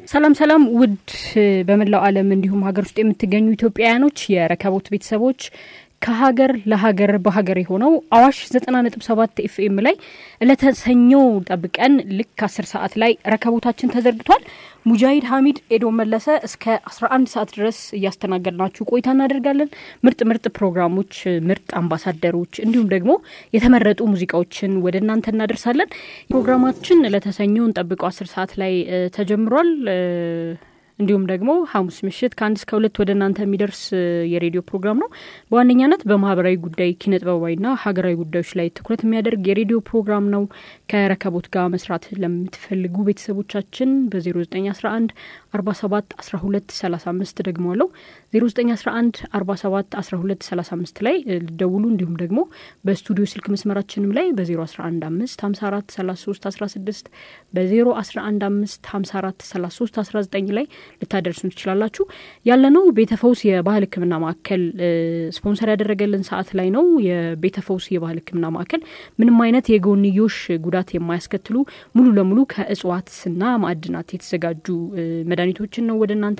ሰላም ሰላም ውድ በመላው ዓለም እንዲሁም ሀገር ውስጥ የምትገኙ ኢትዮጵያውያኖች የረከቦት ቤተሰቦች ከሀገር ለሀገር በሀገር ሆነው አዋሽ 90.7 ኤፍኤም ላይ ለተሰኞ ጠብቀን ልክ 10 ሰዓት ላይ ረከቦታችን ተዘርግቷል። ሙጃሂድ ሐሚድ ኤዶ መለሰ እስከ 11 ሰዓት ድረስ ያስተናገድናችሁ ቆይታ እናደርጋለን። ምርጥ ፕሮግራሞች፣ ምርጥ አምባሳደሮች እንዲሁም ደግሞ የተመረጡ ሙዚቃዎችን ወደ እናንተ እናደርሳለን። ፕሮግራማችን ለተሰኞን ጠብቀው 10 ሰዓት ላይ ተጀምሯል። እንዲሁም ደግሞ ሐሙስ ምሽት ከ1 እስከ 2 ወደ እናንተ የሚደርስ የሬዲዮ ፕሮግራም ነው። በዋነኛነት በማህበራዊ ጉዳይ ኪነጥበባዊና ሀገራዊ ጉዳዮች ላይ ትኩረት የሚያደርግ የሬዲዮ ፕሮግራም ነው። ከረከቦት ጋር መስራት ለምትፈልጉ ቤተሰቦቻችን በ0911 47 12 35 ደግሞ አለው 0911 47 12 35 ላይ ደውሉ። እንዲሁም ደግሞ በስቱዲዮ ስልክ መስመራችንም ላይ በ0115 54 33 16 በ0115 54 33 19 ላይ ልታደርሱን ትችላላችሁ። ያለነው ቤተፈውስ የባህል ሕክምና ማዕከል ስፖንሰር ያደረገልን ሰዓት ላይ ነው። የቤተፈውስ የባህል ሕክምና ማዕከል ምንም አይነት የጎንዮሽ ጉዳት የማያስከትሉ ሙሉ ለሙሉ ከእጽዋትና ማዕድናት የተዘጋጁ መድኃኒቶችን ነው ወደ እናንተ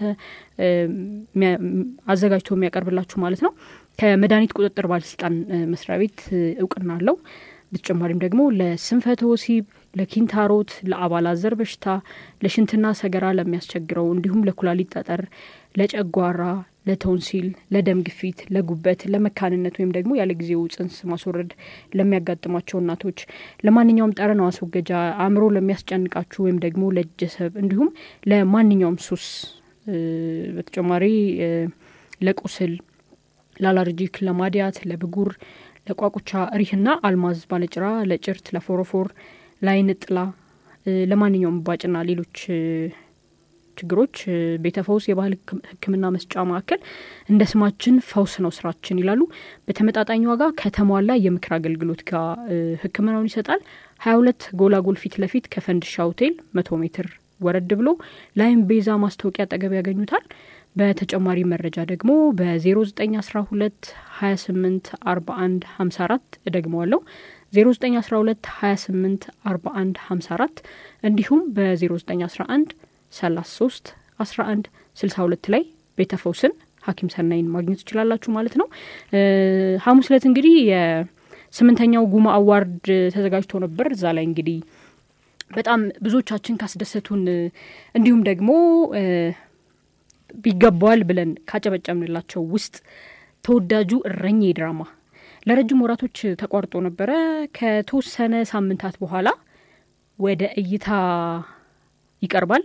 አዘጋጅቶ የሚያቀርብላችሁ ማለት ነው። ከመድኃኒት ቁጥጥር ባለስልጣን መስሪያ ቤት እውቅና አለው። በተጨማሪም ደግሞ ለስንፈተ ወሲብ፣ ለኪንታሮት፣ ለአባላዘር በሽታ፣ ለሽንትና ሰገራ ለሚያስቸግረው እንዲሁም ለኩላሊት ጠጠር፣ ለጨጓራ፣ ለቶንሲል፣ ለደም ግፊት፣ ለጉበት፣ ለመካንነት ወይም ደግሞ ያለ ጊዜው ጽንስ ማስወረድ ለሚያጋጥማቸው እናቶች፣ ለማንኛውም ጠረን ማስወገጃ፣ አእምሮ ለሚያስጨንቃችሁ ወይም ደግሞ ለጀሰብ እንዲሁም ለማንኛውም ሱስ፣ በተጨማሪ ለቁስል፣ ለአለርጂክ፣ ለማዲያት፣ ለብጉር፣ ለቋቁቻ ሪህና አልማዝ ባለጭራ፣ ለጭርት፣ ለፎሮፎር፣ ለአይን ጥላ፣ ለማንኛውም ባጭና ሌሎች ችግሮች ቤተፈውስ የባህል ሕክምና መስጫ ማዕከል እንደ ስማችን ፈውስ ነው ስራችን ይላሉ። በተመጣጣኝ ዋጋ ከተሟላ የምክር አገልግሎት ጋር ሕክምናውን ይሰጣል። 22 ጎላጎል ፊት ለፊት ከፈንድሻ ሆቴል 100 ሜትር ወረድ ብሎ ላይም ቤዛ ማስታወቂያ አጠገብ ያገኙታል። በተጨማሪ መረጃ ደግሞ በ0912 28 41 54 ደግመዋለሁ 0912 28 41 54 እንዲሁም በ0911 33 11 62 ላይ ቤተፈውስን ሐኪም ሰናይን ማግኘት ትችላላችሁ ማለት ነው። ሐሙስ ዕለት እንግዲህ የ8ኛው ጉማ አዋርድ ተዘጋጅቶ ነበር። እዛ ላይ እንግዲህ በጣም ብዙዎቻችን ካስደሰቱን እንዲሁም ደግሞ ቢገባዋል ብለን ካጨበጨምንላቸው ውስጥ ተወዳጁ እረኛ ድራማ ለረጅም ወራቶች ተቋርጦ ነበረ። ከተወሰነ ሳምንታት በኋላ ወደ እይታ ይቀርባል።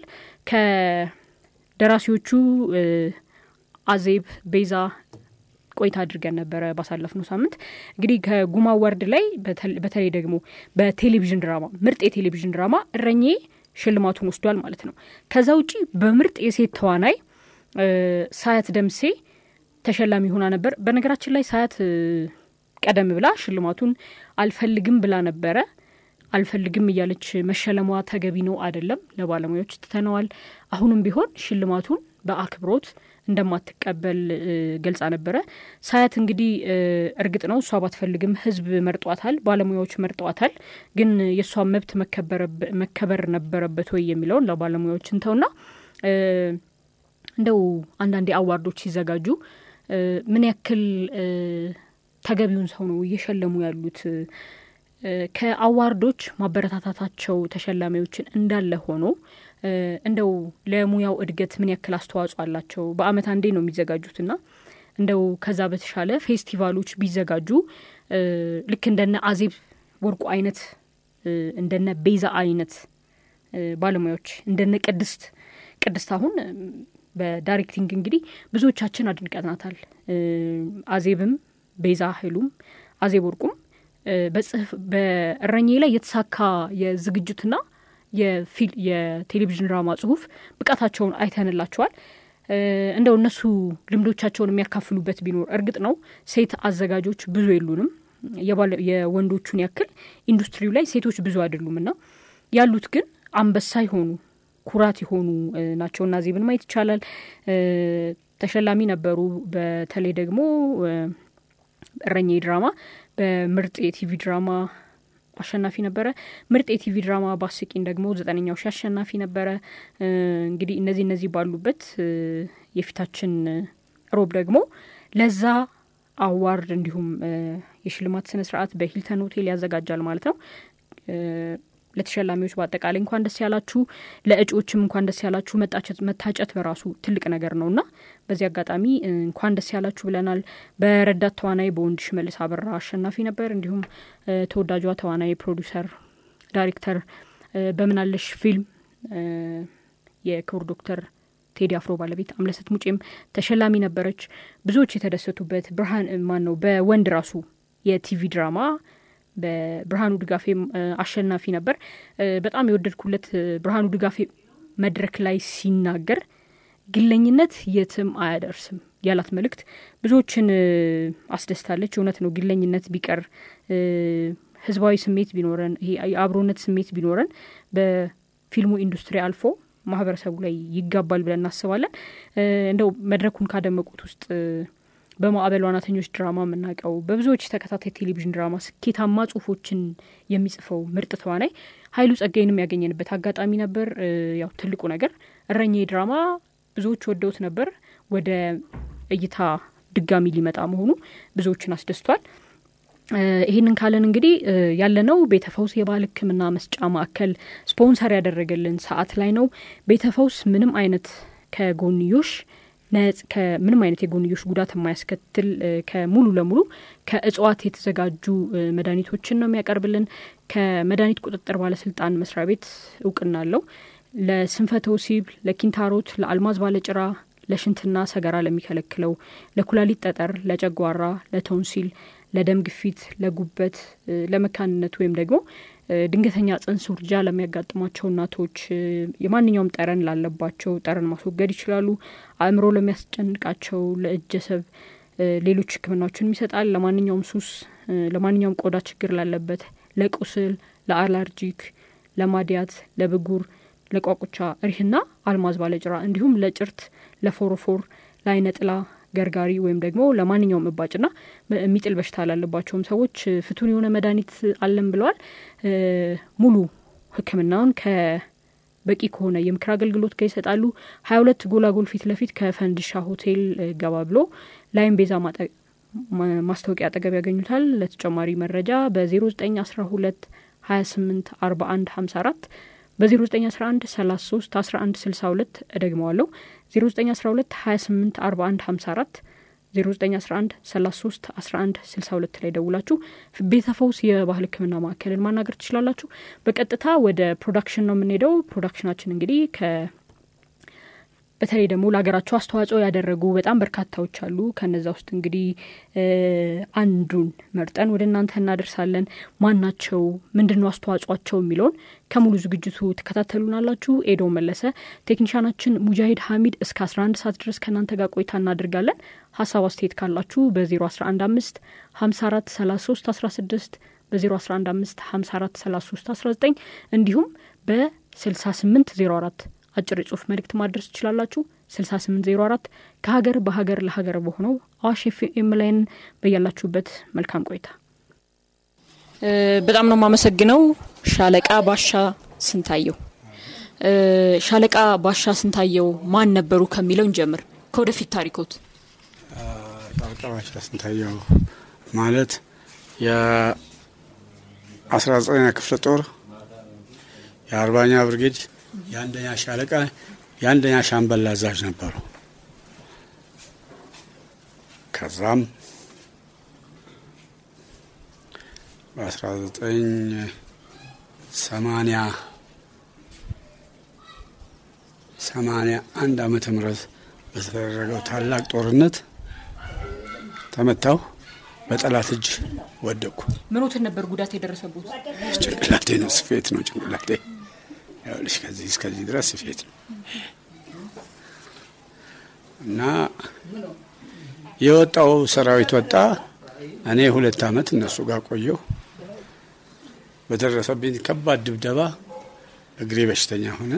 ከደራሲዎቹ አዜብ ቤዛ ቆይታ አድርገን ነበረ ባሳለፍነው ሳምንት። እንግዲህ ከጉማ አዋርድ ላይ በተለይ ደግሞ በቴሌቪዥን ድራማ ምርጥ የቴሌቪዥን ድራማ እረኛ ሽልማቱን ወስዷል ማለት ነው። ከዛ ውጪ በምርጥ የሴት ተዋናይ ሳያት ደምሴ ተሸላሚ ሆና ነበር። በነገራችን ላይ ሳያት ቀደም ብላ ሽልማቱን አልፈልግም ብላ ነበረ። አልፈልግም እያለች መሸለሟ ተገቢ ነው አይደለም፣ ለባለሙያዎች ተተነዋል። አሁንም ቢሆን ሽልማቱን በአክብሮት እንደማትቀበል ገልጻ ነበረ። ሳያት እንግዲህ እርግጥ ነው እሷ ባትፈልግም ህዝብ መርጧታል፣ ባለሙያዎች መርጧታል። ግን የሷ መብት መከበር ነበረበት ወይ የሚለውን ለባለሙያዎች እንተውና እንደው አንዳንዴ አዋርዶች ሲዘጋጁ ምን ያክል ተገቢውን ሰው ነው እየሸለሙ ያሉት? ከአዋርዶች ማበረታታታቸው ተሸላሚዎችን እንዳለ ሆኖ እንደው ለሙያው እድገት ምን ያክል አስተዋጽኦ አላቸው? በአመት አንዴ ነው የሚዘጋጁትና እንደው ከዛ በተሻለ ፌስቲቫሎች ቢዘጋጁ ልክ እንደነ አዜብ ወርቁ አይነት እንደነ ቤዛ አይነት ባለሙያዎች እንደነ ቅድስት አሁን በዳይሬክቲንግ እንግዲህ ብዙዎቻችን አድንቀናታል። አዜብም ቤዛ ኃይሉም አዜብ ወርቁም በእረኛ ላይ የተሳካ የዝግጅትና የቴሌቪዥን ድራማ ጽሁፍ ብቃታቸውን አይተንላቸዋል። እንደው እነሱ ልምዶቻቸውን የሚያካፍሉበት ቢኖር እርግጥ ነው ሴት አዘጋጆች ብዙ የሉንም። የወንዶቹን ያክል ኢንዱስትሪው ላይ ሴቶች ብዙ አይደሉምና ያሉት ግን አንበሳ ይሆኑ ኩራት ይሆኑ ናቸውና ዜብን ማየት ይቻላል። ተሸላሚ ነበሩ። በተለይ ደግሞ እረኛ ድራማ በምርጥ የቲቪ ድራማ አሸናፊ ነበረ። ምርጥ የቲቪ ድራማ ባስቂኝ ደግሞ 9ኛው ሺ አሸናፊ ነበረ። እንግዲህ እነዚህ ባሉበት የፊታችን ሮብ ደግሞ ለዛ አዋርድ እንዲሁም የሽልማት ስነ ስርዓት በሂልተን ሆቴል ያዘጋጃል ማለት ነው። ለተሸላሚዎች በአጠቃላይ እንኳን ደስ ያላችሁ፣ ለእጩዎችም እንኳን ደስ ያላችሁ። መታጨት በራሱ ትልቅ ነገር ነውና በዚህ አጋጣሚ እንኳን ደስ ያላችሁ ብለናል። በረዳት ተዋናይ በወንድሽ መልስ አበራ አሸናፊ ነበር። እንዲሁም ተወዳጇ ተዋናይ፣ ፕሮዲውሰር፣ ዳይሬክተር በምናለሽ ፊልም የክቡር ዶክተር ቴዲ አፍሮ ባለቤት አምለሰት ሙጬም ተሸላሚ ነበረች። ብዙዎች የተደሰቱበት ብርሃን ነው በወንድ ራሱ የቲቪ ድራማ በብርሃኑ ድጋፌ አሸናፊ ነበር። በጣም የወደድኩለት ብርሃኑ ድጋፌ መድረክ ላይ ሲናገር ግለኝነት የትም አያደርስም ያላት መልእክት ብዙዎችን አስደስታለች። እውነት ነው። ግለኝነት ቢቀር ህዝባዊ ስሜት ቢኖረን፣ ይሄ የአብሮነት ስሜት ቢኖረን በፊልሙ ኢንዱስትሪ አልፎ ማህበረሰቡ ላይ ይጋባል ብለን እናስባለን። እንደው መድረኩን ካደመቁት ውስጥ በማዕበል ዋናተኞች ድራማ የምናውቀው በብዙዎች ተከታታይ ቴሌቪዥን ድራማ ስኬታማ ጽሁፎችን የሚጽፈው ምርጥ ተዋናይ ኃይሉ ጸጋይንም ያገኘንበት አጋጣሚ ነበር። ያው ትልቁ ነገር እረኛዬ ድራማ ብዙዎች ወደውት ነበር። ወደ እይታ ድጋሚ ሊመጣ መሆኑ ብዙዎችን አስደስቷል። ይሄንን ካለን እንግዲህ ያለነው ቤተፈውስ የባህል ሕክምና መስጫ ማዕከል ስፖንሰር ያደረገልን ሰዓት ላይ ነው። ቤተፈውስ ምንም አይነት ከምንም አይነት የጎንዮሽ ጉዳት የማያስከትል ከሙሉ ለሙሉ ከእጽዋት የተዘጋጁ መድኃኒቶችን ነው የሚያቀርብልን። ከመድኃኒት ቁጥጥር ባለስልጣን መስሪያ ቤት እውቅና አለው። ለስንፈተ ወሲብ፣ ለኪንታሮት፣ ለአልማዝ ባለጭራ፣ ለሽንትና ሰገራ ለሚከለክለው፣ ለኩላሊት ጠጠር፣ ለጨጓራ፣ ለቶንሲል፣ ለደም ግፊት፣ ለጉበት፣ ለመካንነት ወይም ደግሞ ድንገተኛ ጽንስ ውርጃ ለሚያጋጥሟቸው እናቶች፣ የማንኛውም ጠረን ላለባቸው ጠረን ማስወገድ ይችላሉ። አእምሮ ለሚያስጨንቃቸው፣ ለእጀሰብ ሌሎች ህክምናዎችን ይሰጣል። ለማንኛውም ሱስ፣ ለማንኛውም ቆዳ ችግር ላለበት፣ ለቁስል፣ ለአለርጂክ፣ ለማዲያት፣ ለብጉር፣ ለቋቁቻ ሪህና አልማዝ ባለጭራ እንዲሁም ለጭርት፣ ለፎሮፎር፣ ለአይነጥላ ገርጋሪ ወይም ደግሞ ለማንኛውም እባጭና የሚጥል በሽታ ላለባቸውም ሰዎች ፍቱን የሆነ መድኃኒት አለን ብለዋል። ሙሉ ህክምናውን ከበቂ ከሆነ የምክር አገልግሎት ጋር ይሰጣሉ። 22 ጎላጎል ፊት ለፊት ከፈንድሻ ሆቴል ገባ ብሎ ላይም ቤዛ ማስታወቂያ አጠገብ ያገኙታል። ለተጨማሪ መረጃ በ0912 28 41 54 በ0911 33 11 62 እደግመዋለሁ 0912 28 41 54 0911 33 11 62 ላይ ደውላችሁ ቤተፈውስ የባህል ሕክምና ማዕከልን ማናገር ትችላላችሁ። በቀጥታ ወደ ፕሮዳክሽን ነው የምንሄደው። ፕሮዳክሽናችን እንግዲህ በተለይ ደግሞ ለሀገራቸው አስተዋጽኦ ያደረጉ በጣም በርካታዎች አሉ። ከነዛ ውስጥ እንግዲህ አንዱን መርጠን ወደ እናንተ እናደርሳለን። ማናቸው፣ ምንድነው አስተዋጽኦአቸው የሚለውን ከሙሉ ዝግጅቱ ተከታተሉናላችሁ። ኤዶ መለሰ፣ ቴክኒሻናችን ሙጃሂድ ሐሚድ እስከ 11 ሰዓት ድረስ ከናንተ ጋር ቆይታ እናደርጋለን። ሀሳብ አስተያየት ካላችሁ በ0115 54 33 16 በ0115 54 33 19 እንዲሁም በ6804 አጭር ጽሁፍ መልእክት ማድረስ ትችላላችሁ። 6804 ከሀገር በሀገር ለሀገር በሆነው አዋሽ ኤፍኤም ላይ በያላችሁበት መልካም ቆይታ። በጣም ነው ማመሰግነው ሻለቃ ባሻ ስንታየው። ሻለቃ ባሻ ስንታየው ማን ነበሩ ከሚለው እንጀምር። ከወደፊት ታሪኮት። ሻለቃ ባሻ ስንታየው ማለት የ19ኛ ክፍለ ጦር የ40ኛ ብርጌድ የአንደኛ ሻለቃ የአንደኛ ሻምበል አዛዥ ነበሩ። ከዛም በ1981 ዓመተ ምህረት በተደረገው ታላቅ ጦርነት ተመታው። በጠላት እጅ ወደኩ። ምኖትን ነበር ጉዳት የደረሰበት? ጭንቅላቴ ነው፣ ስፌት ነው ጭንቅላቴ። ያውልሽ ከዚህ እስከዚህ ድረስ ስፌት ነው እና የወጣው ሰራዊት ወጣ። እኔ 2 አመት እነሱ ጋር ቆየሁ። በደረሰብኝ ከባድ ድብደባ እግሬ በሽተኛ ሆነ፣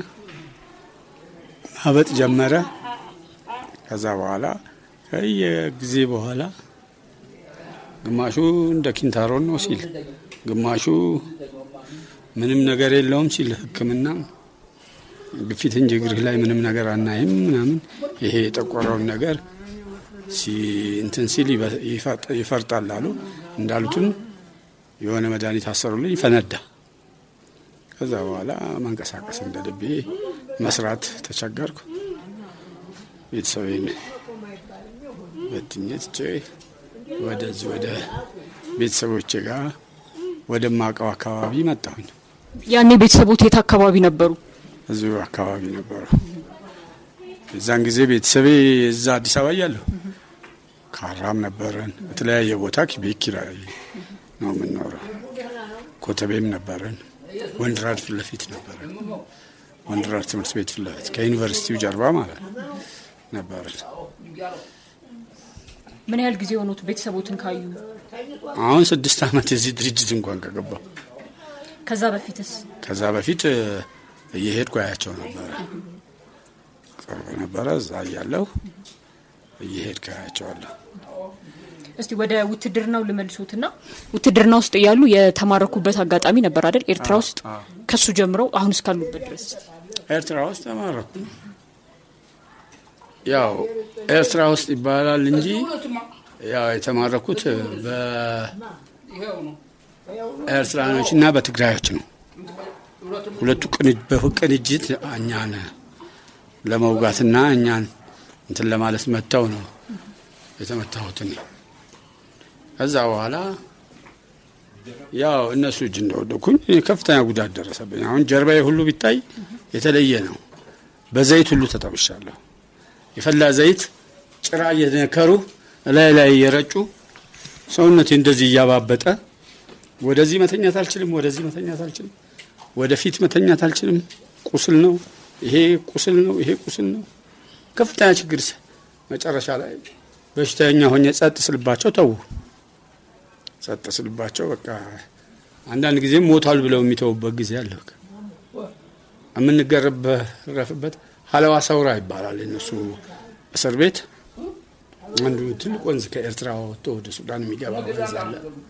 ማበጥ ጀመረ። ከዛ በኋላ ከየጊዜ በኋላ ግማሹ እንደ ኪንታሮን ነው ሲል፣ ግማሹ ምንም ነገር የለውም ሲል ሕክምና ግፊት እንጂ እግርህ ላይ ምንም ነገር አናይም ምናምን ይሄ የጠቆረውን ነገር እንትን ሲል ይፈርጣል አሉ። እንዳሉትም የሆነ መድኃኒት አሰሩልኝ፣ ፈነዳ። ከዛ በኋላ መንቀሳቀስ እንደልቤ መስራት ተቸገርኩ። ቤተሰቤን በትኜ ትቼ ወደዚህ ወደ ቤተሰቦቼ ጋር ወደማውቀው አካባቢ መጣሁኝ። ያኔ ቤተሰቦት የት አካባቢ ነበሩ? እዚሁ አካባቢ ነበሩ። እዛን ጊዜ ቤተሰቤ እዛ አዲስ አበባ እያለሁ ካራም ነበረን፣ በተለያየ ቦታ ቤት ኪራይ ነው የምንኖረው። ኮተቤም ነበረን፣ ወንድራድ ፊት ለፊት ነበረን። ወንድራድ ትምህርት ቤት ፊት ለፊት ከዩኒቨርሲቲው ጀርባ ማለት ነበረን። ምን ያህል ጊዜ ሆኖት ቤተሰቦትን ካዩ? አሁን 6 ዓመት እዚህ ድርጅት እንኳን ከገባሁ። ከዛ በፊትስ? ከዛ በፊት እየሄድኩ አያቸው ነበረ። ቅርብ ነበረ። እዛ እያለሁ እየሄድኩ አያቸዋለሁ። እስቲ ወደ ውትድርናው ልመልሶትና ውትድርና ውስጥ እያሉ የተማረኩበት አጋጣሚ ነበር አይደል? ኤርትራ ውስጥ ከሱ ጀምረው አሁን እስካሉበት ድረስ ኤርትራ ውስጥ ተማረኩ። ያው ኤርትራ ውስጥ ይባላል እንጂ ያው የተማረኩት በኤርትራኖችና በትግራዮች ነው። ሁለቱ በቅንጅት እኛን ለመውጋትና እኛን እንትን ለማለት መተው ነው የተመታሁት። ከዛ በኋላ ያው እነሱ እጅ እንደወደኩኝ ከፍተኛ ጉዳት ደረሰብኝ። አሁን ጀርባዬ ሁሉ ቢታይ የተለየ ነው። በዘይት ሁሉ ተጠብሻለሁ። የፈላ ዘይት ጭራ እየነከሩ ላይ እየረጩ ሰውነቴ እንደዚህ እያባበጠ ወደዚህ መተኛት አልችልም፣ ወደዚህ መተኛት አልችልም፣ ወደፊት መተኛት አልችልም። ቁስል ነው ይሄ፣ ቁስል ነው ይሄ፣ ቁስል ነው። ከፍተኛ ችግር። መጨረሻ ላይ በሽተኛ ሆኜ ጸጥ ስልባቸው ተው። ጸጥ ስልባቸው በቃ አንዳንድ ጊዜ ሞታል ብለው የሚተውበት ጊዜ አለ። የምንገረፍበት ሀለዋ ሰውራ ይባላል እነሱ እስር ቤት። አንዱ ትልቅ ወንዝ ከኤርትራ ወጥቶ ወደ ሱዳን የሚገባ ወንዝ አለ።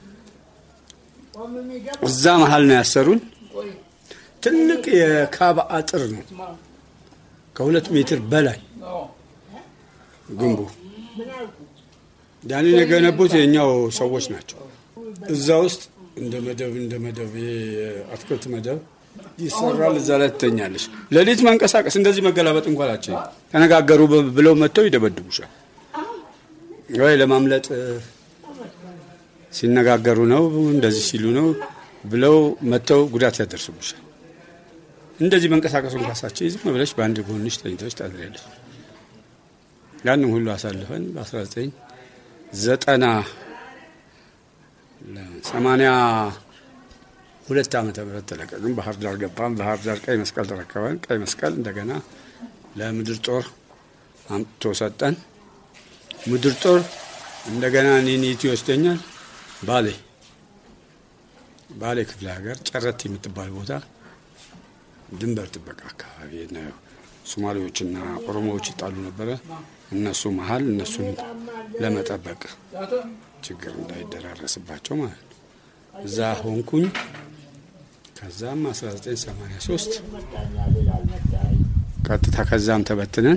እዛ መሀል ነው ያሰሩን። ትልቅ የካባ አጥር ነው፣ ከ2 ሜትር በላይ ግንቡ። ዳኒ የገነቡት የኛው ሰዎች ናቸው። እዛ ውስጥ እንደ መደብ የአትክልት መደብ ይሰራል። እዛ ላይ ትተኛለሽ። ሌሊት መንቀሳቀስ እንደዚህ መገላበጥ እንኳን አትችይም። ተነጋገሩ ብለው መጥተው ይደበድቡሻል። ወይ ለማምለጥ ሲነጋገሩ ነው እንደዚህ ሲሉ ነው ብለው መጥተው ጉዳት ያደርሱብሻል። እንደዚህ መንቀሳቀስ እንኳን ሳትችይ ዝም ብለሽ በአንድ ጎንሽ ተኝተሽ ታድሪያለሽ። ያንን ሁሉ አሳልፈን በ1982 ዓመተ ምህረት ተለቀቅን። ባህር ዳር ገባን። ባህር ዳር ቀይ መስቀል ተረከበን። ቀይ መስቀል እንደገና ለምድር ጦር አምጥቶ ሰጠን። ምድር ጦር እንደገና እኔን ይወስደኛል ባሌ ክፍለ ሀገር ጨረት የምትባል ቦታ ድንበር ጥበቃ አካባቢ ነው። ሶማሌዎችና ኦሮሞዎች ይጣሉ ነበረ። እነሱ መሀል እነሱን ለመጠበቅ ችግር እንዳይደራረስባቸው ማለት ነው። እዛ ሆንኩኝ። ከዛም 1983 ቀጥታ ከዛም ተበትነን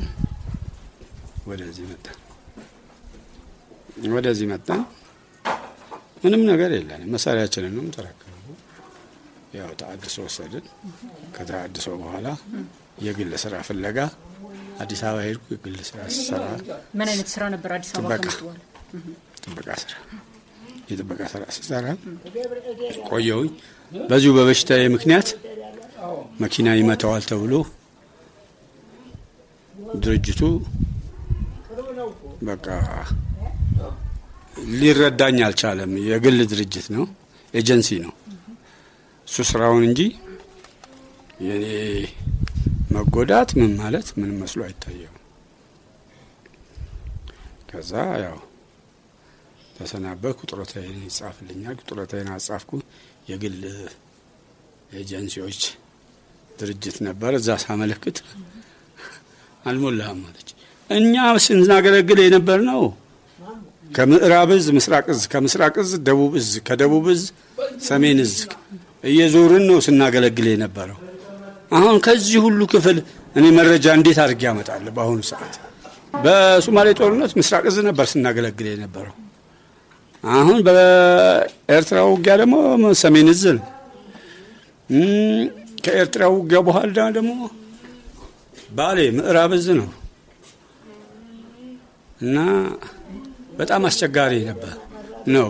ወደዚህ መጣን። ምንም ነገር የለንም። መሳሪያችንንም ተረከቡ። ያው ተአድሶ ወሰድን። ከተአድሶ በኋላ የግል ስራ ፍለጋ አዲስ አበባ ሄድኩ። የግል ስራ ስሰራ ምን አይነት ስራ ነበር? አዲስ አበባ ከመጣሁ የጥበቃ ስራ ስሰራ ቆየሁኝ። በዚሁ በበሽታዬ ምክንያት መኪና ይመታዋል ተብሎ ድርጅቱ በቃ ሊረዳኝ አልቻለም። የግል ድርጅት ነው፣ ኤጀንሲ ነው እሱ ስራውን እንጂ የኔ መጎዳት ምን ማለት ምን መስሎ አይታየው። ከዛ ያው ተሰናበትኩ። ጡረታዬን ይጻፍልኛል። ጡረታዬን አጻፍኩ። የግል ኤጀንሲዎች ድርጅት ነበር። እዛ ሳመለክት አልሞላህም አለች። እኛ ስናገለግል የነበር ነው ከምዕራብ እዝ ምስራቅ እዝ፣ ከምስራቅ እዝ ደቡብ እዝ፣ ከደቡብ እዝ ሰሜን እዝ እየዞርን ነው ስናገለግል የነበረው። አሁን ከዚህ ሁሉ ክፍል እኔ መረጃ እንዴት አድርጌ ያመጣለሁ? በአሁኑ ሰዓት በሶማሌ ጦርነት ምስራቅ እዝ ነበር ስናገለግል የነበረው። አሁን በኤርትራ ውጊያ ደግሞ ሰሜን እዝ ነው። ከኤርትራ ውጊያ በኋላ ደግሞ ባሌ ምዕራብ እዝ ነው እና በጣም አስቸጋሪ ነበር ነው።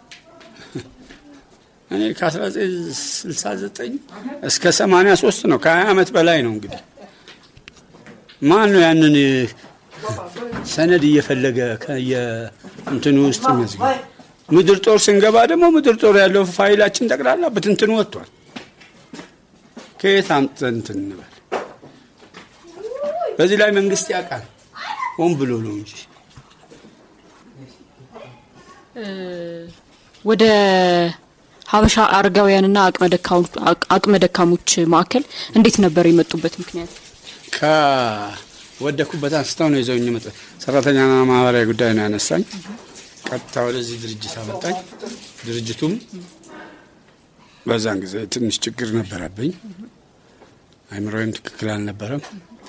እኔ ከ1969 እስከ 83 ነው፣ ከ20 ዓመት በላይ ነው። እንግዲህ ማን ነው ያንን ሰነድ እየፈለገ ከየእንትኑ ውስጥ የሚያዝገው? ምድር ጦር ስንገባ ደግሞ ምድር ጦር ያለው ፋይላችን ጠቅላላ በትንትኑ ወጥቷል። ከየት አምጥተን እንትን እንበል? በዚህ ላይ መንግስት ያውቃል፣ ሆን ብሎ ነው እንጂ። ወደ ሀበሻ አረጋውያንና አቅመ ደካሞች ማዕከል እንዴት ነበር የመጡበት ምክንያት? ከወደኩበት አንስተው ነው ይዘውኝ መጣ። ሰራተኛና ማህበራዊ ጉዳይ ነው ያነሳኝ። ቀጥታ ወደዚህ ድርጅት አመጣኝ። ድርጅቱም በዛን ጊዜ ትንሽ ችግር ነበረብኝ። አይምሮዬም ትክክል አልነበረም።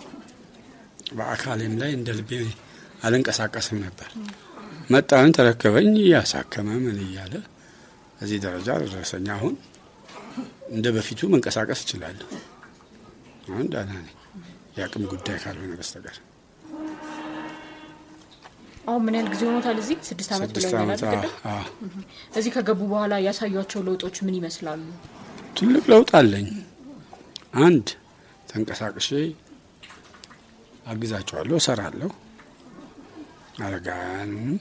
በአካሌም ላይ እንደ ልቤ አልንቀሳቀስም ነበር። መጣን፣ ተረከበኝ፣ ያሳከመ ምን እያለ እዚህ ደረጃ ደረሰኝ። አሁን እንደ በፊቱ መንቀሳቀስ እችላለሁ። አሁን ደህና ነኝ፣ የአቅም ጉዳይ ካልሆነ በስተቀር። አሁን ምን ያህል ጊዜ ሆኖታል እዚህ? 6 ዓመት ብለውኛል አይደል? እዚህ ከገቡ በኋላ ያሳዩአቸው ለውጦች ምን ይመስላሉ? ትልቅ ለውጥ አለኝ። አንድ ተንቀሳቅሼ አግዛቸዋለሁ፣ እሰራለሁ። አረጋውያኑንም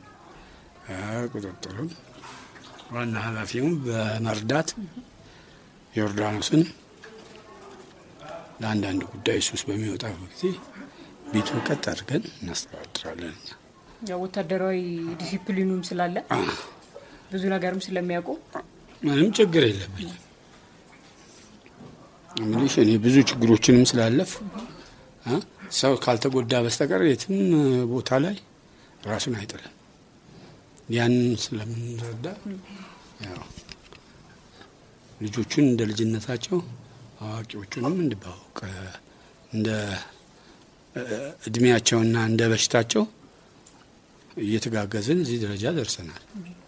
ቁጥጥሩን ዋና ኃላፊውን በመርዳት ዮርዳኖስን ለአንዳንድ ጉዳይ ሱስ በሚወጣበት ጊዜ ቤቱ ቀጥ አድርገን እናስተዳድራለን። ያው ወታደራዊ ዲሲፕሊኑም ስላለ ብዙ ነገርም ስለሚያውቁ ምንም ችግር የለብኝም። እኔ ብዙ ችግሮችንም ስላለፍ ሰው ካልተጎዳ በስተቀር የትም ቦታ ላይ ራሱን አይጥልም። ያንን ስለምንረዳ ያው ልጆቹን እንደ ልጅነታቸው አዋቂዎቹንም እንድባውቅ እንደ እድሜያቸውና እንደ በሽታቸው እየተጋገዝን እዚህ ደረጃ ደርሰናል።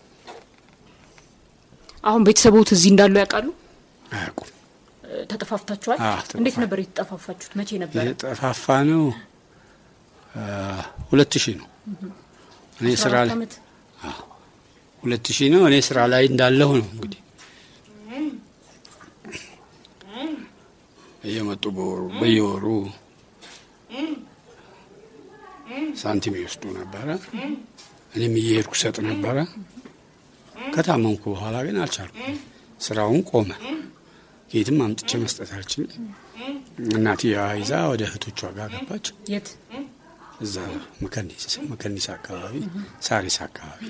አሁን ቤተሰቦት እዚህ እንዳሉ ያውቃሉ? አያውቁም። ተጠፋፍታችኋል? እንዴት ነበር የተጠፋፋችሁት? መቼ ነበር የተጠፋፋ ነው? 2000 ነው። እኔ ስራ ላይ 2000 ነው። እኔ ስራ ላይ እንዳለሁ ነው እንግዲህ እየመጡ በየወሩ ሳንቲም ይወስዱ ነበረ። እኔም እየሄድኩ ሰጥ ነበረ። ከታመምኩ በኋላ ግን አልቻልኩም። ስራውን ቆመ። የትም አምጥቼ መስጠት አልችልም። እናትየዋ ይዛ ወደ እህቶቿ ጋር ገባች። የት? እዛ መከኒስ አካባቢ፣ ሳሪስ አካባቢ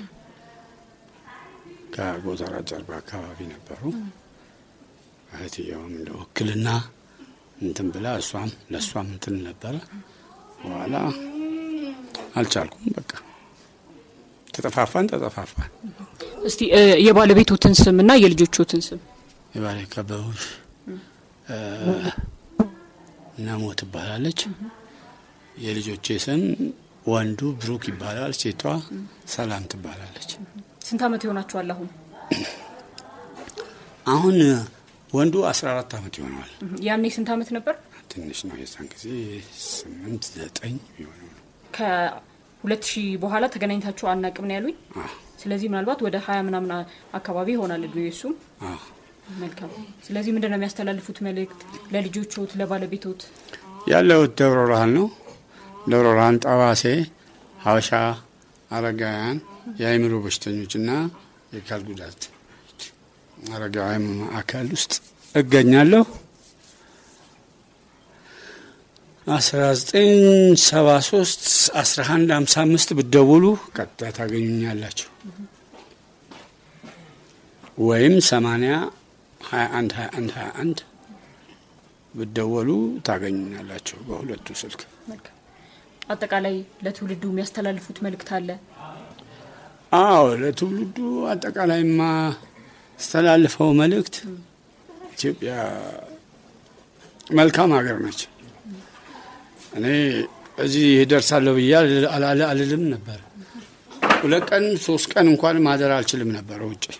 ከጎተራ ጀርባ አካባቢ ነበሩ። እህትየዋም እንደ ወክልና እንትን ብላ እሷም ለእሷም እንትን ነበረ። በኋላ አልቻልኩም። በቃ ተጠፋፋን። እስቲ የባለቤቶትን ስምና የልጆቹትን ስም። የባለ ከበውሽ ናሞ ትባላለች። የልጆቼ ስም ወንዱ ብሩክ ይባላል፣ ሴቷ ሰላም ትባላለች። ስንት ዓመት ይሆናችኋል አሁን? አሁን ወንዱ 14 ዓመት ይሆናል። ያኔ ስንት ዓመት ነበር? ትንሽ ነው። የዛን ጊዜ 8 9 ይሆናል። ከ2000 በኋላ ተገናኝታችሁ አናቅም ነው ያሉኝ። ስለዚህ ምናልባት ወደ 20 ምናምን አካባቢ ይሆናል እሱም። መልካም። ስለዚህ ምንድነው የሚያስተላልፉት መልእክት ለልጆቹት ለባለቤቶት? ያለው ደብረ ብርሃን ነው። ደብረ ብርሃን ጣዋሴ ሀበሻ አረጋውያን የአእምሮ በሽተኞችና የአካል ጉዳት አረጋውያን ማዕከል ውስጥ እገኛለሁ። 1973 1155 ብትደውሉ ቀጥታ ታገኙኛላችሁ። ወይም 80 21 21 21 ብትደውሉ ታገኙኛላችሁ በሁለቱ ስልክ። አጠቃላይ ለትውልዱ የሚያስተላልፉት መልእክት አለ? አዎ ለትውልዱ አጠቃላይማ ስተላልፈው መልእክት ኢትዮጵያ መልካም ሀገር ነች። እኔ እዚህ ደርሳለሁ ብዬ አልልም ነበር። 2 ቀን 3 ቀን እንኳን ማደር አልችልም ነበር።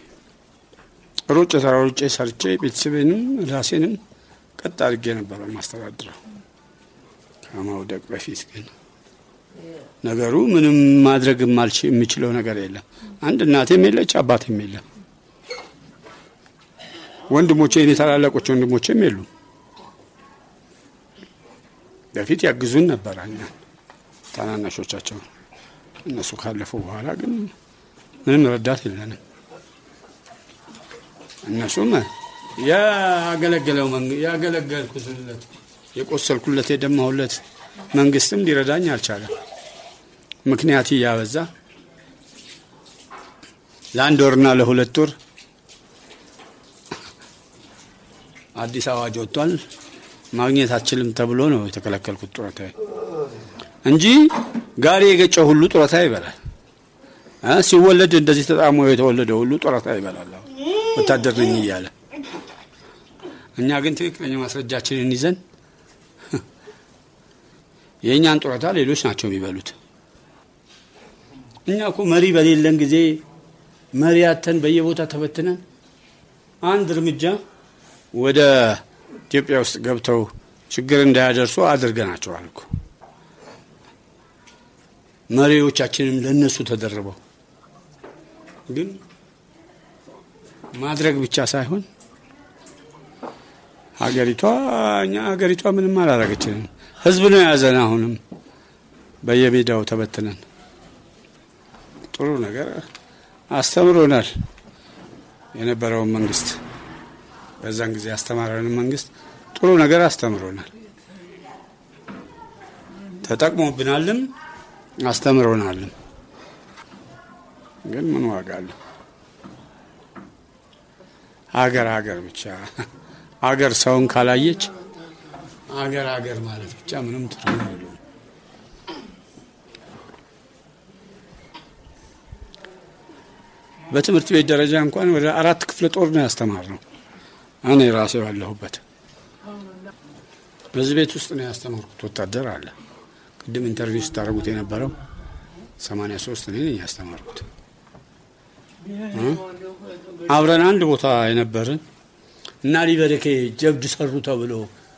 ሩጬ ሰርቼ ቤተሰቤንም ራሴንም ቀጥ አድርጌ ነበር ማስተዳድረው ከማውደቅ በፊት። ግን ነገሩ ምንም ማድረግ የምችለው ነገር የለም። አንድ እናቴም የለች አባቴም የለም። ወንድሞቼ እኔ ታላላቆች ወንድሞቼም የሉም። በፊት ያግዙን ነበር እኛ ታናናሾቻቸው። እነሱ ካለፉ በኋላ ግን ምንም ረዳት የለንም። እነሱም ያገለገልኩለት የቆሰልኩለት የደማሁለት መንግስትም ሊረዳኝ አልቻለም። ምክንያት ያበዛ ለ1 ወርና ለ2 ወር አዲስ አዋጅ ወጥቷል። ማግኘት አችልም ተብሎ ነው የተከለከልኩት ጡረታ እንጂ ጋሪ የገጨው ሁሉ ጡረታ ይበላል። ሲወለድ እንደዚህ ተጣሞ የተወለደ ሁሉ ጡረታ ይበላል ወታደር ነኝ እያለ። እኛ ግን ትክክለኛ ማስረጃችንን ይዘን የኛን ጡረታ ሌሎች ናቸው የሚበሉት። እኛ እኮ መሪ በሌለን ጊዜ መሪያተን በየቦታ ተበትነን አንድ እርምጃ ወደ ኢትዮጵያ ውስጥ ገብተው ችግር እንዳያደርሱ አድርገናቸዋል እኮ። መሪዎቻችንም ለነሱ ተደረበው። ግን ማድረግ ብቻ ሳይሆን ሀገሪቷ ምንም አላደረገችንም። ህዝብ ነው ያዘን። አሁንም በየሜዳው ተበትነን ጥሩ ነገር አስተምሮናል የነበረው መንግስት። በዛን ጊዜ ያስተማረን መንግስት ጥሩ ነገር አስተምሮናል። ተጠቅሞብናልም አስተምሮናልም። ግን ምን ዋጋ አለው? ሀገር ብቻ ሀገር ሰውን ካላየች ሀገር ማለት ብቻ ምንም ትርጉም የለውም። በትምህርት ቤት ደረጃ እንኳን ወደ 4 ክፍለ ጦር ነው ያስተማርነው። እኔ ራሴ ያለሁበት በዚህ ቤት ውስጥ ነው ያስተማርኩት። ወታደር አለ ቅድም ኢንተርቪው ስታደርጉት የነበረው 83 እኔ ነኝ ያስተማርኩት። አብረን አንድ ቦታ የነበርን እና ሊበረኬ ጀብድ ሰሩ ተብሎ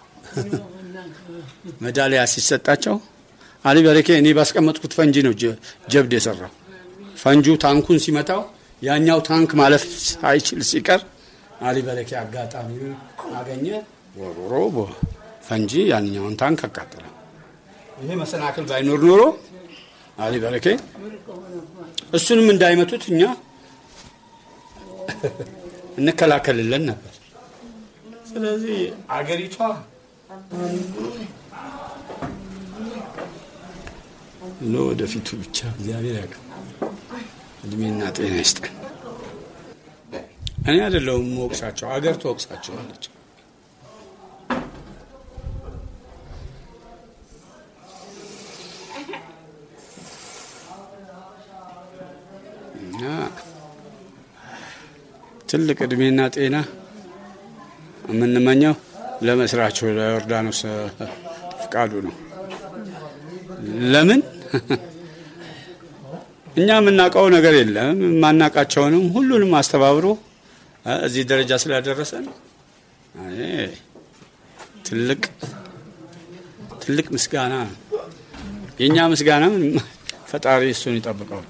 ሜዳሊያ ሲሰጣቸው አሊ በረኬ እኔ ባስቀመጥኩት ፈንጂ ነው ጀብድ የሰራው። ፈንጁ ታንኩን ሲመታው ያኛው ታንክ ማለፍ ሳይችል ሲቀር አሊ በረኬ አጋጣሚ አገኘ ወሮሮ ፈንጂ ያንኛውን ታንክ አቃጠለ። ይሄ መሰናክል ባይኖር ኖሮ አሊ በረኬ እሱንም እንዳይመቱት እኛ እንከላከልልን ነበር። ስለዚህ አገሪቷ ለወደፊቱ ብቻ እግዚአብሔር ያውቃል። እድሜና ጤና ይስጠን። እኔ አይደለሁም ወቅሳቸው፣ አገር ተወቅሳቸዋለች። ትልቅ እድሜና ጤና የምንመኘው ለመስራቸው ለዮርዳኖስ ፍቃዱ ነው። ለምን እኛ የምናውቀው ነገር የለም። ማናቃቸውንም ሁሉንም አስተባብሮ እዚህ ደረጃ ስላደረሰን ትልቅ ምስጋና ነው። የኛ ምስጋና ፈጣሪ እሱን ይጠብቀው።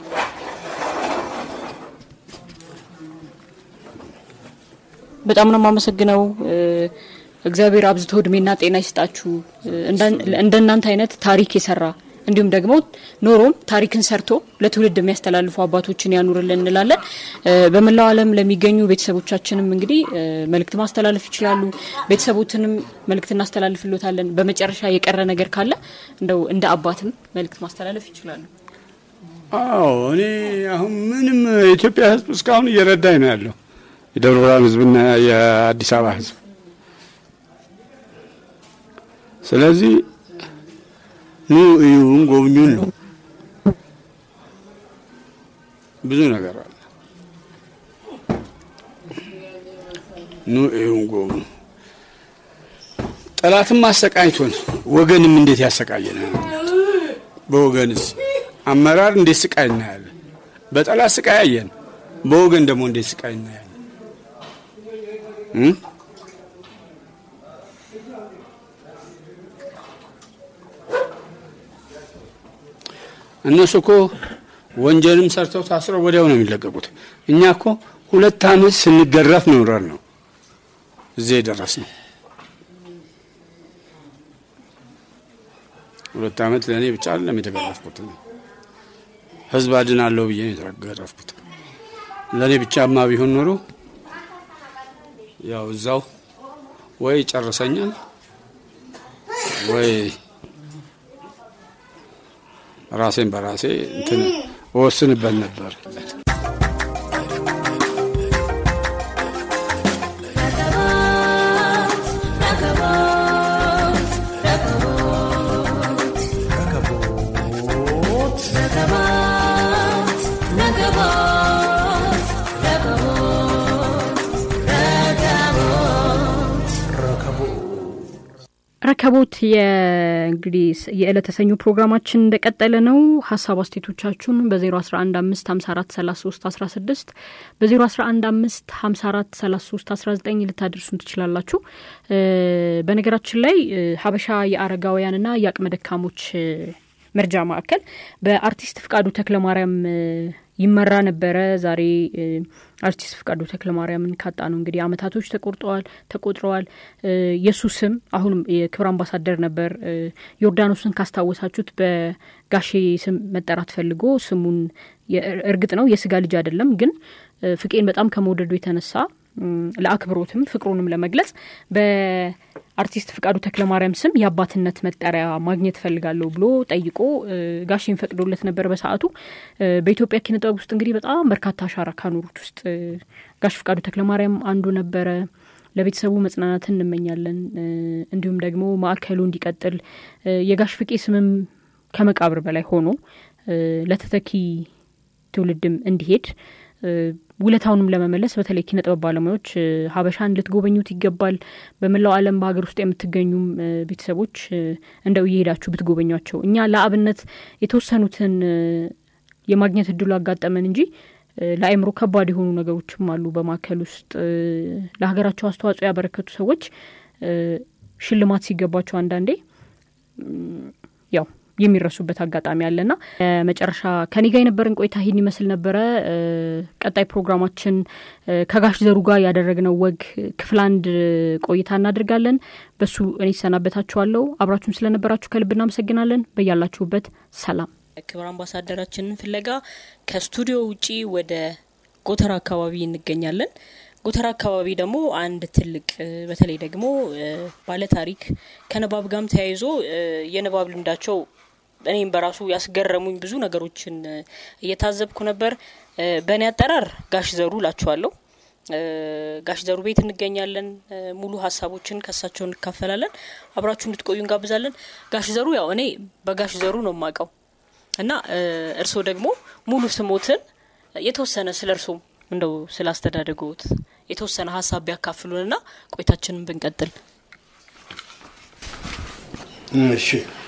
በጣም ነው የማመሰግነው። እግዚአብሔር አብዝቶ እድሜና ጤና ይስጣችሁ። እንደናንተ አይነት ታሪክ የሰራ እንዲሁም ደግሞ ኖሮም ታሪክን ሰርቶ ለትውልድ የሚያስተላልፉ አባቶችን ያኑርልን እንላለን። በመላው ዓለም ለሚገኙ ቤተሰቦቻችንም እንግዲህ መልእክት ማስተላለፍ ይችላሉ። ቤተሰቦችንም መልእክት እናስተላልፍሎታለን። በመጨረሻ የቀረ ነገር ካለ እንደው እንደ አባትም መልእክት ማስተላለፍ ይችላሉ። አዎ እኔ አሁን ምንም የኢትዮጵያ ሕዝብ እስካሁን እየረዳኝ ነው ያለው። የደብረ ብርሃን ሕዝብና የአዲስ አበባ ሕዝብ። ስለዚህ ይሁን ጎብኙን ነው ብዙ ነገር አለ። ይሁንጎ ጠላትም ማሰቃይቶን ወገንም እንዴት ያሰቃየናል? በወገንስ አመራር እንዴት ስቃይ እናያለን? በጠላት ስቃይ ያየን፣ በወገን ደግሞ እንዴት ስቃይ እናያለን? እነሱ እኮ ወንጀልም ሰርተው ታስረው ወዲያው ነው የሚለቀቁት። እኛ እኮ 2 ዓመት ስንገረፍ ኖረን ነው እዚህ የደረስነው። 2 ዓመት ለኔ ብቻ አይደለም የተገረፍኩት፣ ህዝብ አድናለሁ ብዬ ነው የተገረፍኩት። ለኔ ብቻማ ቢሆን ኖሮ ያው እዛው ወይ ጨርሰኛል ወይ ራሴን በራሴ እንትን ወስንበት ነበር። ረከቦት እንግዲህ የዕለተ ሰኞ ፕሮግራማችን እንደቀጠለ ነው። ሐሳብ አስተያየቶቻችሁን በ0115543316 በ0115543319 ልታደርሱን ትችላላችሁ። በነገራችን ላይ ሀበሻ የአረጋውያንና የአቅመ ደካሞች መርጃ ማዕከል በአርቲስት ፍቃዱ ተክለማርያም ይመራ ነበረ። ዛሬ አርቲስት ፍቃዱ ተክለማርያምን ካጣ ነው እንግዲህ አመታቶች ተቆጥረዋል። ኢየሱስም አሁን የክብር አምባሳደር ነበር። ዮርዳኖስን ካስታወሳችሁት በጋሼ ስም መጠራት ፈልጎ ስሙን እርግጥ ነው የስጋ ልጅ አይደለም፣ ግን ፍቄን በጣም ከመወደዱ የተነሳ ለአክብሮትም ፍቅሩንም ለመግለጽ በአርቲስት ፍቃዱ ተክለማርያም ስም የአባትነት መጠሪያ ማግኘት ፈልጋለሁ ብሎ ጠይቆ ጋሼን ፈቅዶለት ነበር በሰዓቱ። በኢትዮጵያ ኪነ ጥበብ ውስጥ እንግዲህ በጣም በርካታ አሻራ ካኖሩት ውስጥ ጋሽ ፍቃዱ ተክለማርያም አንዱ ነበረ። ለቤተሰቡ መጽናናትን እንመኛለን። እንዲሁም ደግሞ ማዕከሉ እንዲቀጥል የጋሽ ፍቄ ስምም ከመቃብር በላይ ሆኖ ለተተኪ ትውልድም እንዲሄድ ውለታውንም ለመመለስ በተለይ ኪነ ጥበብ ባለሙያዎች ሀበሻን ልትጎበኙት ይገባል። በመላው ዓለም በሀገር ውስጥ የምትገኙም ቤተሰቦች እንደው እየሄዳችሁ ብትጎበኟቸው። እኛ ለአብነት የተወሰኑትን የማግኘት እድሉ አጋጠመን እንጂ ለአእምሮ ከባድ የሆኑ ነገሮችም አሉ። በማዕከል ውስጥ ለሀገራቸው አስተዋጽኦ ያበረከቱ ሰዎች ሽልማት ሲገባቸው አንዳንዴ ያው የሚረሱበት አጋጣሚ አለና መጨረሻ ከኔ ጋር የነበረን ቆይታ ይሄን ይመስል ነበረ። ቀጣይ ፕሮግራማችን ከጋሽ ዘሩ ጋር ያደረግነው ወግ ክፍል 1 ቆይታ እናደርጋለን። በሱ እኔ ሰናበታችኋለሁ። አብራችሁን ስለነበራችሁ ከልብ እናመሰግናለን። በያላችሁበት ሰላም። ክብር አምባሳደራችንን ፍለጋ ከስቱዲዮ ውጪ ወደ ጎተራ አካባቢ እንገኛለን። ጎተራ አካባቢ ደግሞ አንድ ትልቅ በተለይ ደግሞ ባለ ታሪክ ከነባብ ጋም ተያይዞ የነባብ ልምዳቸው እኔም በራሱ ያስገረሙኝ ብዙ ነገሮችን እየታዘብኩ ነበር። በእኔ አጠራር ጋሽ ዘሩ ላችኋለሁ። ጋሽ ዘሩ ቤት እንገኛለን። ሙሉ ሐሳቦችን ከሳቸው እንካፈላለን። አብራችሁ እንድትቆዩ እንጋብዛለን። ጋሽ ዘሩ ያው እኔ በጋሽ ዘሩ ነው ማቀው እና እርሶ ደግሞ ሙሉ ስሞትን የተወሰነ ስለርሶ እንደው ስላስተዳደጉት የተወሰነ ሐሳብ ያካፍሉንና ቆይታችንን ብንቀጥል። እሺ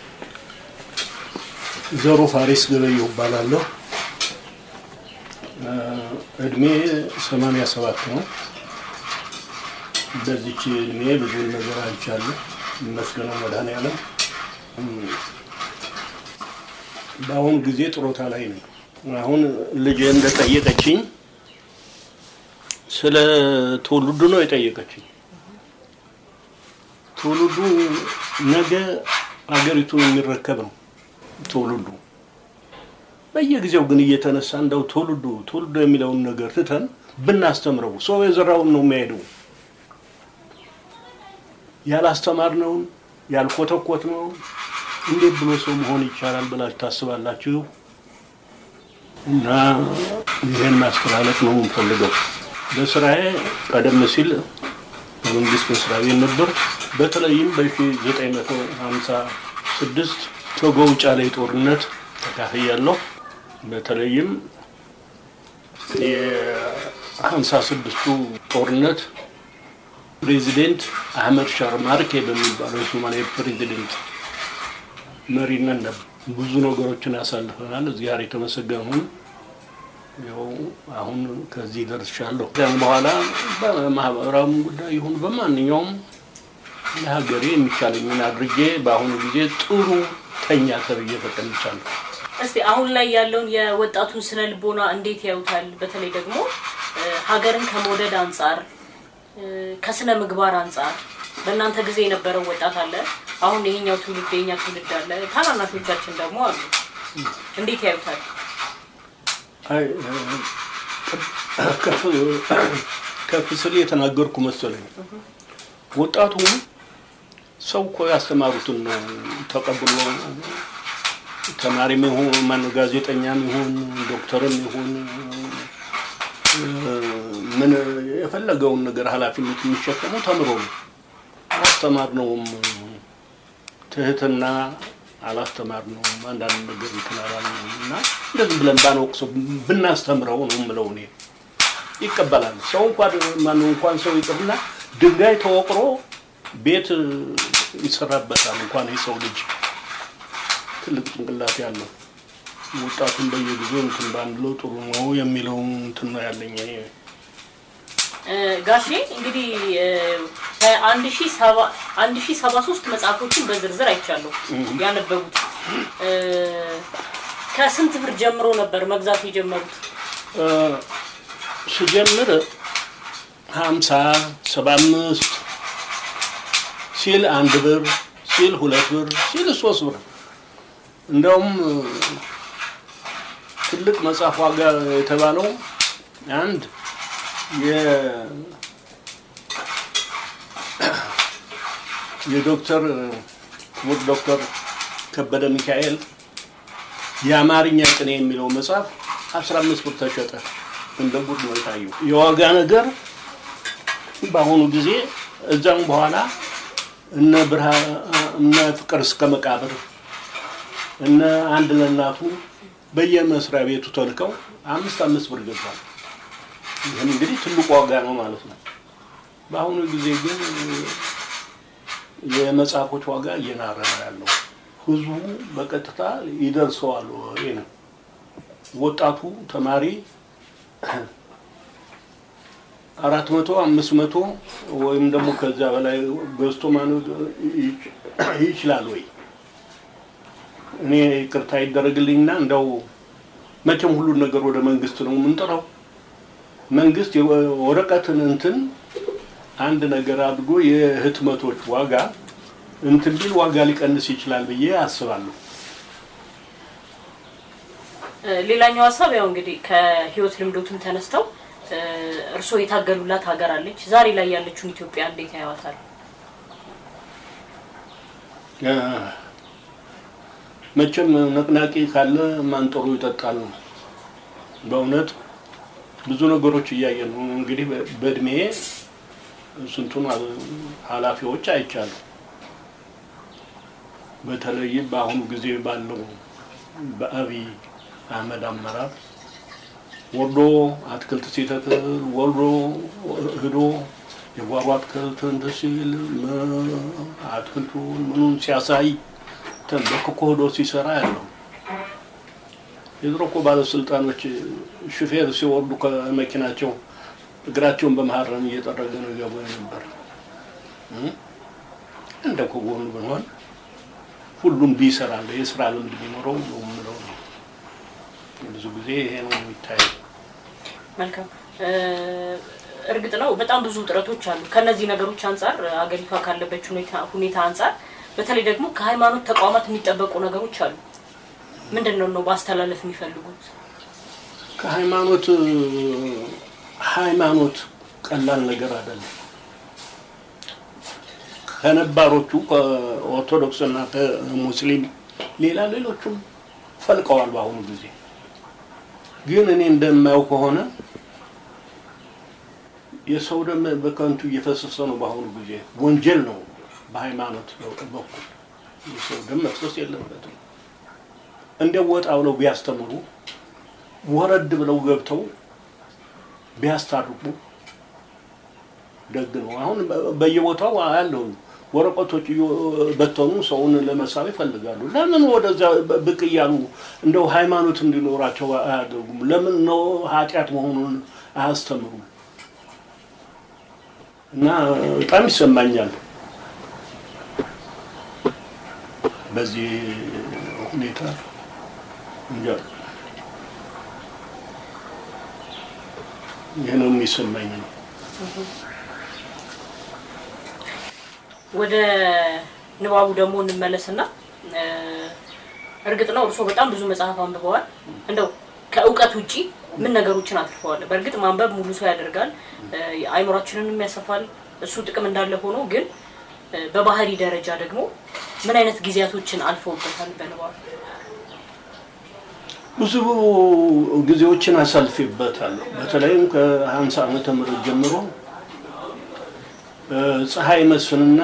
ዘሩ ፋሪስ ገበየው ባላለው እድሜ 87 ነው። በዚህ እድሜ ብዙ ነገር አይቻለሁ። መስገነው መድኃኒዓለም በአሁን ጊዜ ጥሮታ ላይ ነው። አሁን ልጅ እንደጠየቀችኝ ስለ ትውልዱ ነው የጠየቀችኝ። ትውልዱ ነገ አገሪቱን የሚረከብ ነው። ትውልዱ በየጊዜው ግን እየተነሳ እንደው ትውልዱ የሚለውን ነገር ትተን ብናስተምረው ሰው የዘራውን ነው የሚያደው። ያላስተማርነው ያልኮተኮትነው እንዴት ብሎ ሰው መሆን ይቻላል ብላችሁ ታስባላችሁ? እና ይሄን ማስተላለፍ ነው የምፈልገው። በስራዬ ቀደም ሲል መንግስት መስሪያ ቤት ነበር። በተለይም በ1956 ተጎውጫ ላይ ጦርነት ተካፍያለሁ። በተለይም የ56ቱ ጦርነት ፕሬዚደንት አህመድ ሻርማርኬ በሚባለው የሶማሊያ ፕሬዚደንት መሪነት ነበር። ብዙ ነገሮችን ያሳልፈናል። እግዚአብሔር የተመሰገነ ይሁን። ያው አሁን ከዚህ ደርሻለሁ። ከዚያ በኋላ በማህበራዊ ጉዳይ ይሁን በማንኛውም ለሀገሬ የሚቻለኝን አድርጌ በአሁኑ ጊዜ ጥሩ ተኛ ተብዬ ተቀምጫለሁ። እስቲ አሁን ላይ ያለውን የወጣቱን ስነ ልቦና እንዴት ያዩታል? በተለይ ደግሞ ሀገርን ከመውደድ አንፃር ከስነ ምግባር አንፃር በእናንተ ጊዜ የነበረው ወጣት አለ፣ አሁን ይሄኛው ትውልድ የኛ ትውልድ አለ፣ ታናናሾቻችን ደግሞ አሉ። እንዴት ያዩታል? አይ ከፍ ስለ የተናገርኩ መሰለኝ። ወጣቱ ሰው እኮ ያስተማሩትን ነው ተቀብሎ ተማሪም ይሁን ማን ጋዜጠኛም ይሁን ዶክተርም ይሁን ምን የፈለገውን ነገር ኃላፊነት የሚሸከመው ተምሮ ነው። አስተማርነውም ትህትና አላስተማርነውም አንዳንድ ነገር ይተናራልና እንደዚህ ብለን ባንወቅሰው ብናስተምረው ነው የምለው እኔ ይቀበላል። ሰው እንኳን ሰው ይቅርና ድንጋይ ተወቅሮ ቤት ይሰራበታል። እንኳን የሰው ልጅ ትልቅ ጭንቅላት ያለው ወጣቱን በየጊዜው እንትን ባንለው ጥሩ ነው የሚለው እንትን ነው ያለኝ። ጋሼ እንግዲህ 1073 መጽሐፎችን በዝርዝር አይቻለሁ ያነበቡት። ከስንት ብር ጀምሮ ነበር መግዛት የጀመሩት? ስጀምር 50 75 ሲል 1 ብር ሲል 2 ብር ሲል 3 ብር እንደውም ትልቅ መጽሐፍ ዋጋ የተባለው አንድ የዶክተር ከበደ ሚካኤል የአማርኛ ቅኔ የሚለው መጽሐፍ 15 ብር ተሸጠ። እንደጉድ ነው የታየው የዋጋ ነገር በአሁኑ ጊዜ። እዛም በኋላ እነ ፍቅር እስከ መቃብር እነ አንድ ለናቱ በየመስሪያ ቤቱ ተልከው 5 ብር ገዛሉ። ይሄን እንግዲህ ትልቁ ዋጋ ነው ማለት ነው። በአሁኑ ጊዜ ግን የመጽሐፎች ዋጋ እየናረ ነው ያለው። ህዝቡ በቀጥታ ይደርሰዋል ወይ ነው ወጣቱ ተማሪ 400 500 ወይም ደግሞ ከዛ በላይ ገዝቶ ማኑድ ይችላል ወይ? እኔ ይቅርታ ይደረግልኝና እንደው መቼም ሁሉ ነገር ወደ መንግስት ነው የምንጠራው። መንግስት የወረቀትን እንትን አንድ ነገር አድርጎ የህትመቶች ዋጋ እንትን ቢል ዋጋ ሊቀንስ ይችላል ብዬ አስባለሁ። ሌላኛው ሐሳብ ያው እንግዲህ ከህይወት ልምዶቱም ተነስተው እርሶ የታገሉላት ሀገር አለች። ዛሬ ላይ ያለችውን ኢትዮጵያ እንዴት ያዩታል? መቼም ነቅናቂ ካለ ማንጠሩ ይጠጣል ነው። በእውነት ብዙ ነገሮች እያየን ነው። እንግዲህ በእድሜ ስንቱን ኃላፊዎች አይቻሉ። በተለይ በአሁኑ ጊዜ ባለው በአብይ አህመድ አመራር ወርዶ አትክልት ሲተክል ወርዶ ሄዶ የጓሮ አትክልትን ሲል አትክልቱን ምኑን ሲያሳይ ተንበርክኮ ሄዶ ሲሰራ ያለው የድሮ እኮ ባለስልጣኖች ሹፌር ሲወርዱ ከመኪናቸው እግራቸውን በመሐረም እየጠረገ ነው ገቡ ነበር። እንደኮ ጎኑ ብንሆን ሁሉም ቢሰራል የስራ ልምድ ቢኖረው ነው። ብዙ ጊዜ ይሄ ነው የሚታየው። መልካም እርግጥ ነው በጣም ብዙ ጥረቶች አሉ። ከነዚህ ነገሮች አንፃር አገሪቷ ካለበት ሁኔታ አንፃር በተለይ ደግሞ ከሃይማኖት ተቋማት የሚጠበቁ ነገሮች አሉ። ምንድነው ነው ባስተላለፍ የሚፈልጉት? ሃይማኖት ቀላል ነገር አይደለም። ከነባሮቹ ከኦርቶዶክስና ከሙስሊም ሌሎቹም ፈልቀዋል በአሁኑ ጊዜ። ግን እኔ እንደማየው ከሆነ የሰው ደም በከንቱ እየፈሰሰ ነው በአሁኑ ጊዜ። ወንጀል ነው በሃይማኖት በኩል የሰው ደም መፍሰስ የለበትም። እንደወጣው ነው ቢያስተምሩ ወረድ ብለው ገብተው ቢያስታርቁ ደግ ነው። አሁን በየቦታው ያለው ወረቀቶች በተኑ ሰውን ለመሳብ ይፈልጋሉ። ለምን ወደዛ ብቅ እያሉ እንደው ሃይማኖት እንዲኖራቸው አያደርጉም? ለምን ነው ኃጢአት መሆኑን አያስተምሩም? እና በጣም ይሰማኛል በዚህ ሁኔታ እንጃ ይሄ ነው የሚሰማኝ ነው። ወደ ንባቡ ደግሞ እንመለስና እርግጥ ነው እርሶ በጣም ብዙ መጽሐፍ አንብበዋል። እንደው ከእውቀት ውጪ ምን ነገሮችን አትርፈዋል? በእርግጥ ማንበብ ሙሉ ሰው ያደርጋል፣ አይምሮአችንንም ያሰፋል፣ እሱ ጥቅም እንዳለ ሆኖ ግን በባህሪ ደረጃ ደግሞ ምን አይነት ጊዜያቶችን አልፈውበታል በንባብ? ብዙ ጊዜዎችን አሳልፌበታለሁ። በተለይም ከ50 ዓመተ ምህረት ጀምሮ ፀሐይ መስፍንና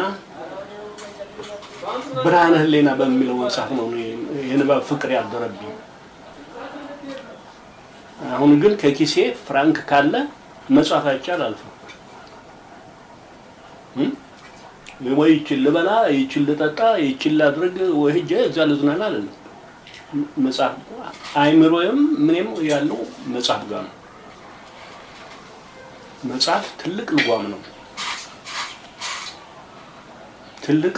ብርሃነ ህሊና በሚለው መጽሐፍ ነው የንባብ ፍቅር ያደረብኝ። አሁን ግን ከኪሴ ፍራንክ ካለ መጽሐፍ አይቻል አልፈው ወይ ይችል ልበላ ይችል ልጠጣ ይችል ላድርግ ወይ ሄጄ እዛ ልዝናና አይደለም። መጽሐፍ አይምሮዬም ምንም ያለው መጽሐፍ ጋር ነው። መጽሐፍ ትልቅ ልጓም ነው። ትልቅ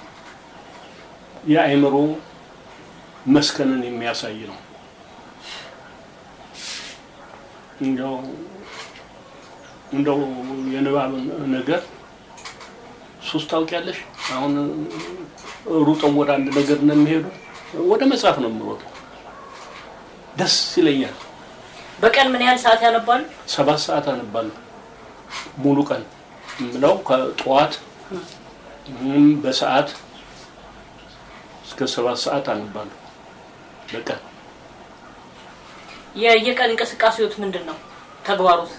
የአይምሮ መስከነን የሚያሳይ ነው። እንደው የንባብ ነገር ሶስት ታውቂያለሽ? አሁን ሩጠው ወደ አንድ ነገር ነው የሚሄዱ። ወደ መጽሐፍ ነው የምሮጠው። ደስ ይለኛል። በቀን ምን ያህል ሰዓት ያነባሉ? 7 ሰዓት አነባለሁ ሙሉ ቀን ነው። ከጧት በሰዓት እስከ 7 ሰዓት አነባለሁ በቀን። የየቀን እንቅስቃሴዎት ምንድነው ተግባሩት?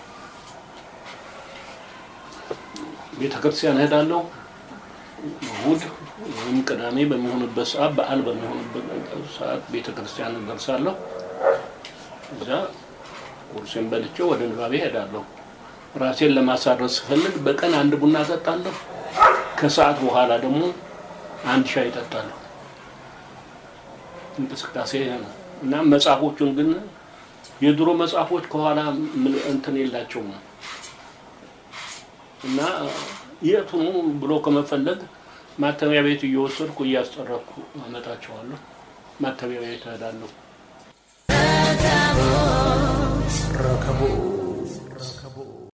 ቤተክርስቲያን ሄዳለሁ። እሑድ ወይም ቅዳሜ በሚሆንበት ሰዓት በዓል በሚሆንበት ሰዓት ቤተክርስቲያን ደርሳለሁ። እዛ ቁርሴን በልቼ ወደ ንባቤ ሄዳለሁ። ራሴን ለማሳረፍ ስፈልግ በቀን 1 ቡና እጠጣለሁ። ከሰዓት በኋላ ደግሞ 1 ሻይ እጠጣለሁ። እንቅስቃሴ ነው። እና መጽሐፎቹን ግን የድሮ መጽሐፎች ከኋላ እንትን የላቸውም እና የቱን ብሎ ከመፈለግ ማተሚያ ቤት እየወሰድኩ እያስጠረኩ አመጣቸዋለሁ። ማተሚያ ቤት እሄዳለሁ። ረከቦት